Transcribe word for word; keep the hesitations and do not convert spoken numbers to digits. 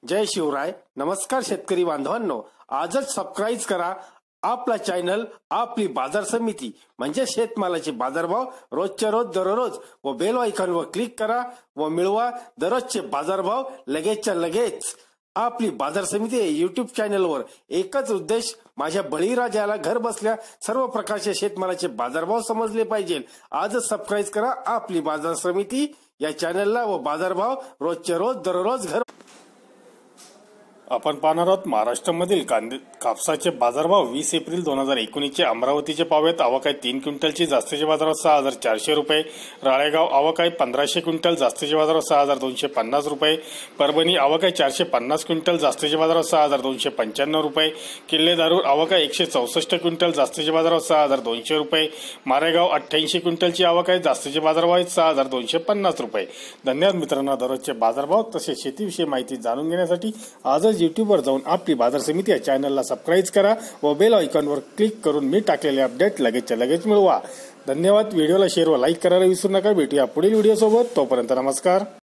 जय शिवराय. नमस्कार शेतकरी बांधवांनो, आजच सबस्क्राईब करा आपला चॅनल आपली बाजार समिती म्हणजे शेतमालाचे बाजारभाव रोजच्या रोज दररोज व बेल आयकॉनवर क्लिक करा व मिळवा दररोजचे बाजारभाव लगेचच्या लगेच. आपली बाजार समिती युट्यूब चॅनलवर एकच उद्देश, माझ्या बळीराजाला घर बसल्या सर्व प्रकारचे शेतमालाचे बाजारभाव समजले पाहिजे. आजच सबस्क्राईब करा आपली बाजार समिती या चॅनलला व बाजारभाव रोजच्या रोज दररोज घर. आपण पाहणार आहोत महाराष्ट्रामधील कांदे कापसाचे बाजारभाव वीस एप्रिल दोन हजार एकोणीसचे. अमरावतीचे पाहूयात. आवक आहे तीन क्विंटलची, जास्तीचे बाजारभाव सहा हजार चारशे रुपये. राळेगाव आवक आहे पंधराशे क्विंटल, जास्तीचे बाजारभाव सहा हजार दोनशे पन्नास रुपये. परभणी आवक आहे चारशे पन्नास क्विंटल, जास्तीचे बाजारभाव सहा हजार दोनशे पंच्याण्णव रुपये. किल्ले दारूर आवक आहे एकशे चौसष्ट क्विंटल, जास्तीचे बाजारभाव सहा हजार दोनशे रुपये. मारेगाव अठ्ठ्याऐंशी क्विंटलची आवक आहे, जास्तीचे बाजारभाव आहेत सहा हजार दोनशे पन्नास रुपये. धन्यवाद मित्रांनो. दररोजचे बाजारभाव तसेच शेतीविषयी माहिती जाणून घेण्यासाठी आजच यूट्यूबवर जाऊन आपली बाजार समिती या चॅनलला सबस्क्राईब करा व बेल आयकॉनवर क्लिक करून मी टाकलेले अपडेट लगेचच्या लगेच मिळवा. धन्यवाद. व्हिडिओला शेअर व लाईक करायला विसरू नका. भेटूया पुढील व्हिडिओ सोबत. तोपर्यंत नमस्कार.